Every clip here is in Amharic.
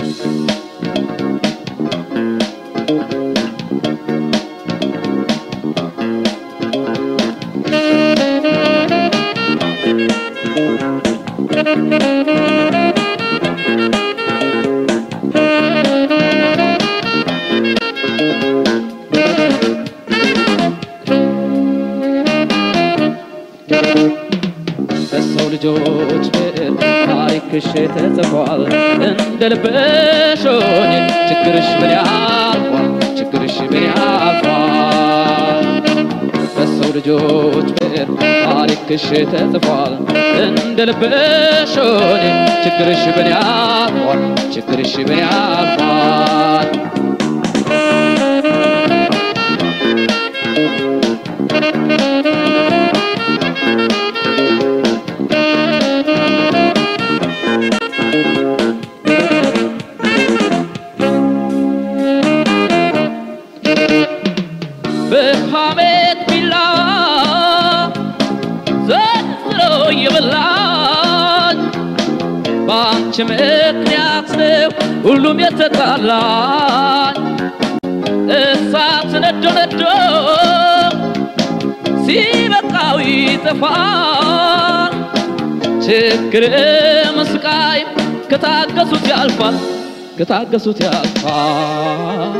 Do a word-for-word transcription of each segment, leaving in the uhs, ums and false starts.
በሰው ልጆች ብዕር ታሪክሽ ተጽፏል እንደ ልብሽ ሆኜ ችግርሽ በኔ አልፏል ችግርሽ በኔ አልፏል በሰው ልጆች ብዕር ታሪክሽ ተጽፏል እንደ ልብሽ ሆኜ ችግርሽ በኔ አልፏል ችግርሽ በኔ አልፏል በሐሜት ቢላ ዘንድሮ የበላኝ በአንቺ ምክንያት ነው ሁሉም የተጣላኝ እሳት ነዶ ነዶ ሲበቃው ይጠፋል ችግርም ስቃይም ከታገሱት ያልፋል ከታገሱት ያልፋል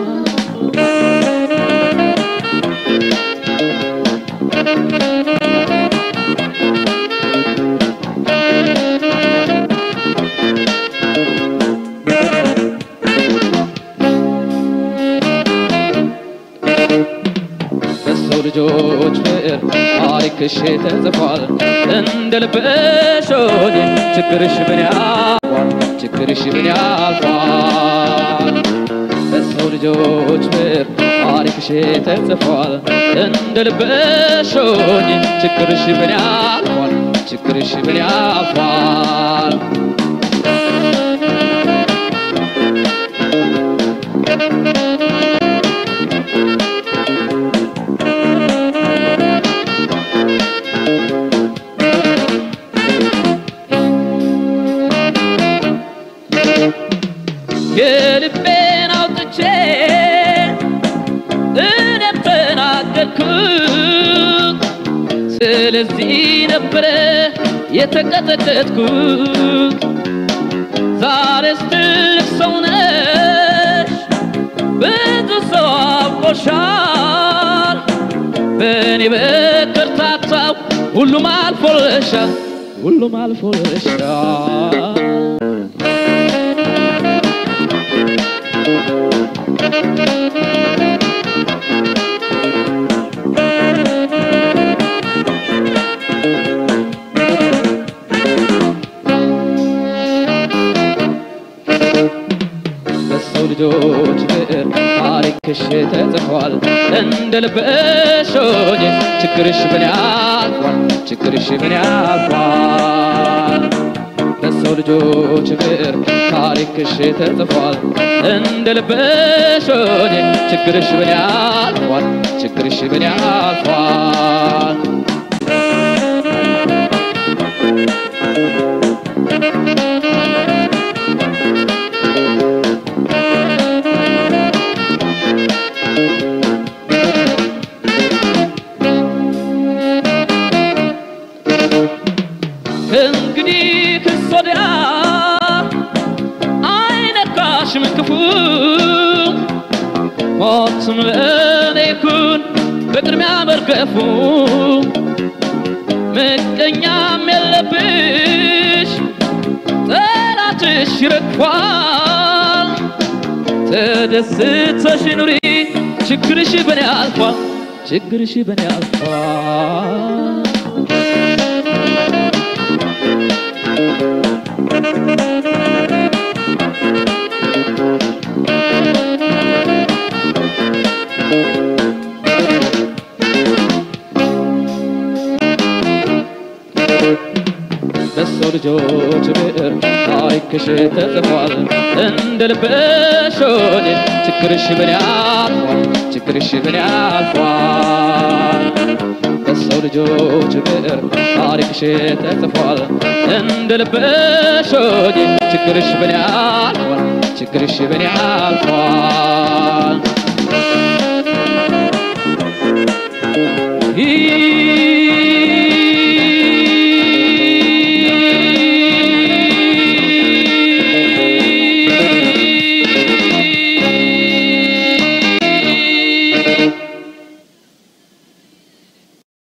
በሰው ልጆች ብዕር ታሪክሽ ተጽፏል እንደ ልብሽ ሆኜ ችግርሽ በኔ አልፏል ችግርሽ በኔ አልፏል በሰው ልጆች ብዕር ታሪክሽ ተጽፏል እንደ ልብሽ ሆኜ ችግርሽ በኔ አልፏል ችግርሽ በኔ አልፏል የልቤን አውጥቼ እኔም ተናገርኩት ስለዚህ ነበረ የተቀጠቀጥኩት ዛሬስ ትልቅ ሰው ነሽ ብዙ ሰው አውቆሻል በእኔ በከርታታው ሁሉም አልፎልሻል ሁሉም አልፎልሻል በሰው ልጆች ብዕር ታሪክሽ ተጽፏል እንደ ልብሽ ሆኜ ችግርሽ በኔ አልፏል ችግርሽ በኔ አልፏል በሰው ልጆች ብዕር ታሪክሽ ተጽፏል እንደ ልብሽ ሆኜ ችግርሽ በኔ አልፏል ችግርሽ በኔ አልፏል እንግዲህ ከሶዲያ አይነካሽም ክፉ ሞትም ለኔ ይኩን በቅድሚያ መርገፉ ምቀኛም የለብሽ ጠላትሽ ይረግፋል ተደስተሽ ኑሪ ችግርሽ በኔ አልፏል ችግርሽ በኔ አልፏል በሰው ልጆች ብዕር ታሪክሽ ተጽፏል እንደ ልብሽ ሆኜ ችግርሽ በኔ አልፏል ችግርሽ በኔ አልፏል በሰው ልጆች ብዕር ታሪክሽ ተጽፏል እንደ ልብሽ ሆኜ ችግርሽ በኔ አልፏል ችግርሽ በኔ አልፏል